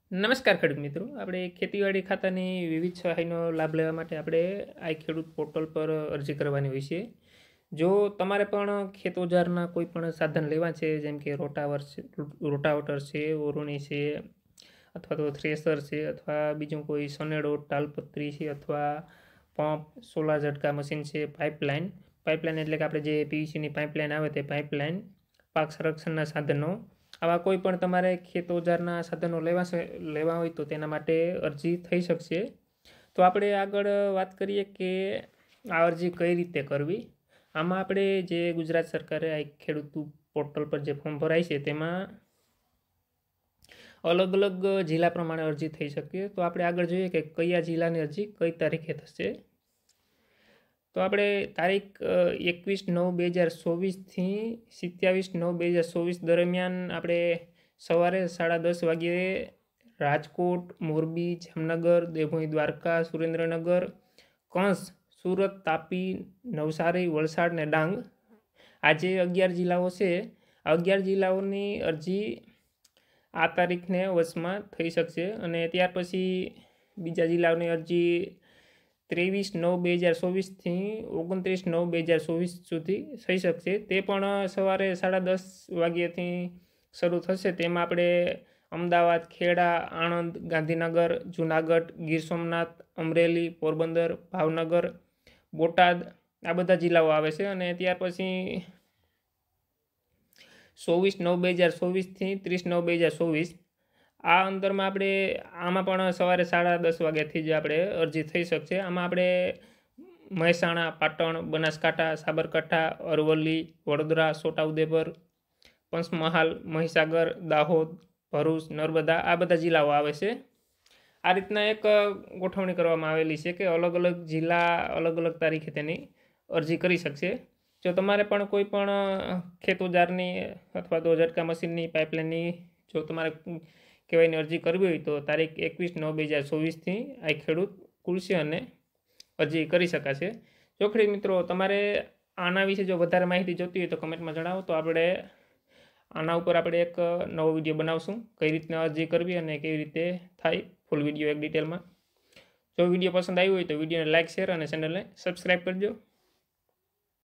નમસ્કાર ખેડૂત મિત્રો, આપણે ખેતીવાડી ખાતાની વિવિધ સહાયનો લાભ લેવા માટે આપણે આ ખેડૂત પોર્ટલ પર અરજી કરવાની હોય છે. જો તમારે પણ ખેત ઓજારના કોઈ પણ સાધન લેવા છે, જેમ કે રોટાવટર છે, ઓરણી છે, અથવા તો થ્રેસર છે, અથવા બીજું કોઈ સનેડો, તાલપત્રી છે, અથવા પંપ, સોલાર ઝટકા મશીન છે, પાઇપલાઇન એટલે કે આપણે જે પીવીસીની પાઇપલાઇન આવે તે પાઇપલાઇન, પાક સંરક્ષણના સાધનો, આવા કોઈ પણ તમારે ખેત ઓજારના સાધનો લેવા હોય તો તેના માટે અરજી થઈ શકશે. તો આપણે આગળ વાત કરીએ કે આ અરજી કઈ રીતે કરવી. આમાં આપણે જે ગુજરાત સરકારે આ ખેડૂત પોર્ટલ પર જે ફોર્મ ભરાય છે તેમાં અલગ અલગ જિલ્લા પ્રમાણે અરજી થઈ શકે. તો આપણે આગળ જોઈએ કે કયા જિલ્લાની અરજી કઈ તારીખે થશે. તો આપણે તારીખ 21/9/2024થી 27/9/2024 દરમિયાન આપણે સવારે 10:30 વાગ્યે રાજકોટ, મોરબી, જામનગર, દેવભૂમિ, દ્વારકા, સુરેન્દ્રનગર, કંસ, સુરત, તાપી, નવસારી, વલસાડ ને ડાંગ, આ જે 11 જિલ્લાઓ છે, આ 11 જિલ્લાઓની અરજી આ તારીખને વચમાં થઈ શકશે. અને ત્યાર પછી બીજા જિલ્લાઓની અરજી 23/9/2024થી 29/9/2024 સુધી થઈ શકશે. તે પણ સવારે 10:30 વાગ્યાથી શરૂ થશે. તેમાં આપણે અમદાવાદ, ખેડા, આણંદ, ગાંધીનગર, જૂનાગઢ, ગીર સોમનાથ, અમરેલી, પોરબંદર, ભાવનગર, બોટાદ, આ બધા જિલ્લાઓ આવે છે. અને ત્યાર પછી 24/9/2024થી 30/9/2024 આ અંતરમાં આપણે આમાં પણ સવારે 10:30 વાગ્યાથી જ આપણે અરજી થઈ શકશે. આમાં આપણે મહેસાણા, પાટણ, બનાસકાંઠા, સાબરકાંઠા, અરવલ્લી, વડોદરા, છોટાઉદેપુર, પંચમહાલ, મહીસાગર, દાહોદ, ભરૂચ, નર્મદા, આ બધા જિલ્લાઓ આવે છે. આ રીતના એક ગોઠવણી કરવામાં આવેલી છે કે અલગ અલગ જિલ્લા અલગ અલગ તારીખે તેની અરજી કરી શકશે. જો તમારે પણ કોઈ પણ ખેત ઓજારની અથવા તો ઝટકા મશીનની, પાઇપલાઇનની જો તમારે કહેવાયની અરજી કરવી હોય તો તારીખ 21/9/2024થી આ ખેડૂત ખુલશે અને અરજી કરી શકાશે. જો ખેડૂત મિત્રો તમારે આના વિશે જો વધારે માહિતી જોતી હોય તો કમેન્ટમાં જણાવો. તો આપણે આના ઉપર આપણે એક નવો વિડીયો બનાવશું, કઈ રીતના અરજી કરવી અને કેવી રીતે થાય, ફૂલ વિડીયો એક ડિટેલમાં. જો વિડીયો પસંદ આવ્યો હોય તો વિડીયોને લાઇક, શેર અને ચેનલને સબસ્ક્રાઈબ કરજો.